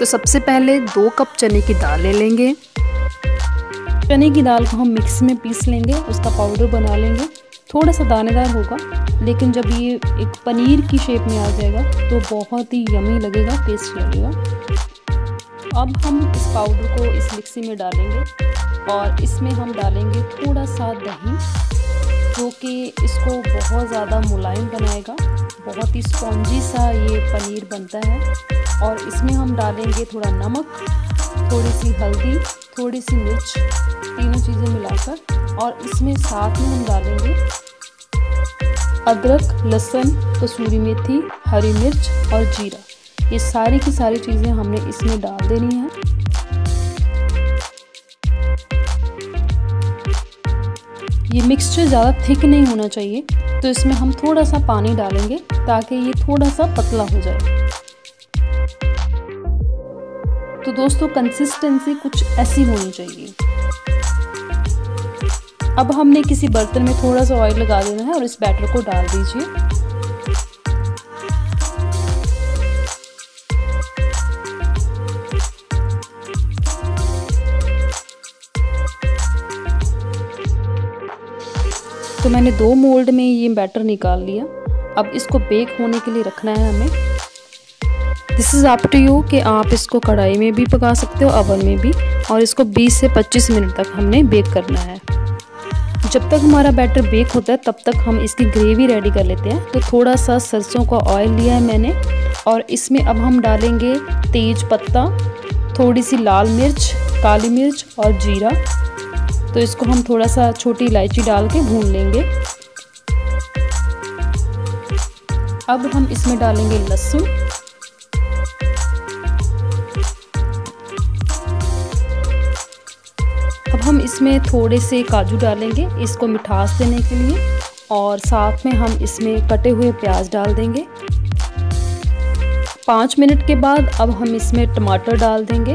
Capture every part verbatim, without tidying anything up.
तो सबसे पहले दो कप चने की दाल ले लेंगे। चने की दाल को हम मिक्सी में पीस लेंगे, उसका पाउडर बना लेंगे। थोड़ा सा दानेदार होगा, लेकिन जब ये एक पनीर की शेप में आ जाएगा तो बहुत ही यमी लगेगा, टेस्ट लगेगा। अब हम इस पाउडर को इस मिक्सी में डालेंगे और इसमें हम डालेंगे थोड़ा सा दही, जो कि इसको बहुत ज़्यादा मुलायम बनाएगा। बहुत ही स्पॉन्जी सा ये पनीर बनता है। और इसमें हम डालेंगे थोड़ा नमक, थोड़ी सी हल्दी, थोड़ी सी मिर्च, तीनों चीज़ें मिलाकर। और इसमें साथ में हम डालेंगे अदरक, लहसुन, कसूरी मेथी, हरी मिर्च और जीरा। ये सारी की सारी चीज़ें हमने इसमें डाल देनी है। ये मिक्सचर ज़्यादा थिक नहीं होना चाहिए, तो इसमें हम थोड़ा सा पानी डालेंगे ताकि ये थोड़ा सा पतला हो जाए। तो दोस्तों कंसिस्टेंसी कुछ ऐसी होनी चाहिए। अब हमने किसी बर्तन में थोड़ा सा ऑयल लगा देना है और इस बैटर को डाल दीजिए। तो मैंने दो मोल्ड में ये बैटर निकाल लिया। अब इसको बेक होने के लिए रखना है हमें। This is up to you कि आप इसको कढ़ाई में भी पका सकते हो, ओवन में भी। और इसको बीस से पच्चीस मिनट तक हमने बेक करना है। जब तक हमारा बैटर बेक होता है तब तक हम इसकी ग्रेवी रेडी कर लेते हैं। तो थोड़ा सा सरसों का ऑयल लिया है मैंने, और इसमें अब हम डालेंगे तेज पत्ता, थोड़ी सी लाल मिर्च, काली मिर्च और जीरा। तो इसको हम थोड़ा सा छोटी इलायची डाल के भून लेंगे। अब हम इसमें डालेंगे लहसुन, अब हम इसमें थोड़े से काजू डालेंगे इसको मिठास देने के लिए। और साथ में हम इसमें कटे हुए प्याज डाल देंगे। पाँच मिनट के बाद अब हम इसमें टमाटर डाल देंगे।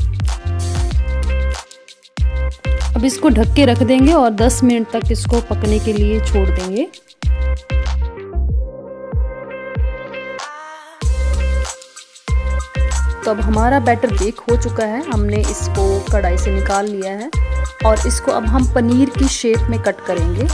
अब इसको ढक के रख देंगे और दस मिनट तक इसको पकने के लिए छोड़ देंगे। तो अब हमारा बैटर बेक हो चुका है, हमने इसको कढ़ाई से निकाल लिया है और इसको अब हम पनीर की शेप में कट करेंगे।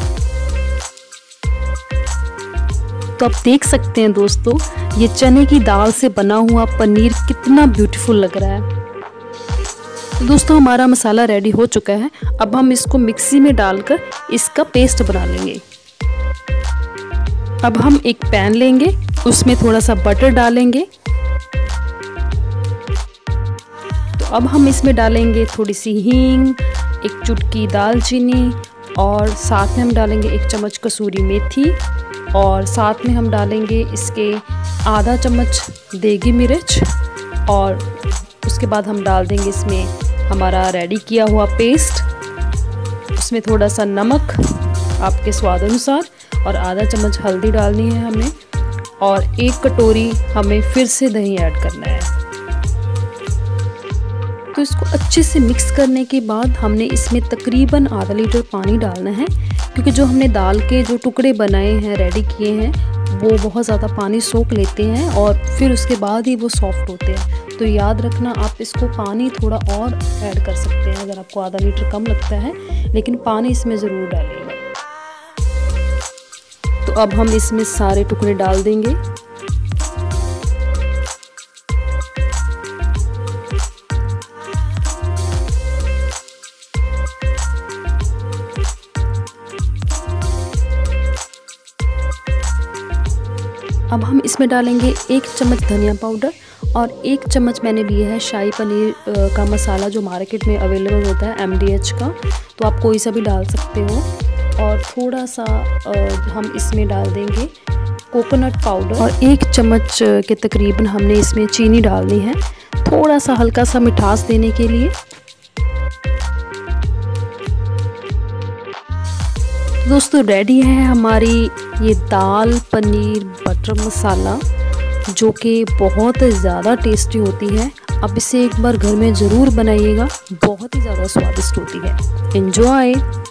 तो आप देख सकते हैं दोस्तों, ये चने की दाल से बना हुआ पनीर कितना ब्यूटीफुल लग रहा है। तो दोस्तों हमारा मसाला रेडी हो चुका है। अब हम इसको मिक्सी में डालकर इसका पेस्ट बना लेंगे। अब हम एक पैन लेंगे, उसमें थोड़ा सा बटर डालेंगे। तो अब हम इसमें डालेंगे थोड़ी सी हींग, एक चुटकी दालचीनी, और साथ में हम डालेंगे एक चम्मच कसूरी मेथी, और साथ में हम डालेंगे इसके आधा चम्मच देगी मिर्च। और उसके बाद हम डाल देंगे इसमें हमारा रेडी किया हुआ पेस्ट, उसमें थोड़ा सा नमक आपके स्वाद अनुसार, और आधा चम्मच हल्दी डालनी है हमें, और एक कटोरी हमें फिर से दही ऐड करना है। तो इसको अच्छे से मिक्स करने के बाद हमने इसमें तकरीबन आधा लीटर पानी डालना है, क्योंकि जो हमने दाल के जो टुकड़े बनाए हैं, रेडी किए हैं, वो बहुत ज़्यादा पानी सोख लेते हैं और फिर उसके बाद ही वो सॉफ्ट होते हैं। तो याद रखना, आप इसको पानी थोड़ा और ऐड कर सकते हैं अगर आपको आधा लीटर कम लगता है, लेकिन पानी इसमें ज़रूर डालिएगा। तो अब हम इसमें सारे टुकड़े डाल देंगे। अब हम इसमें डालेंगे एक चम्मच धनिया पाउडर, और एक चम्मच मैंने लिया है शाही पनीर का मसाला, जो मार्केट में अवेलेबल होता है एम डी एच का। तो आप कोई सा भी डाल सकते हो। और थोड़ा सा हम इसमें डाल देंगे कोकोनट पाउडर, और एक चम्मच के तकरीबन हमने इसमें चीनी डालनी है, थोड़ा सा हल्का सा मिठास देने के लिए। दोस्तों रेडी है हमारी ये दाल पनीर बटर मसाला, जो कि बहुत ज़्यादा टेस्टी होती है। अब इसे एक बार घर में ज़रूर बनाइएगा, बहुत ही ज़्यादा स्वादिष्ट होती है। एंजॉय।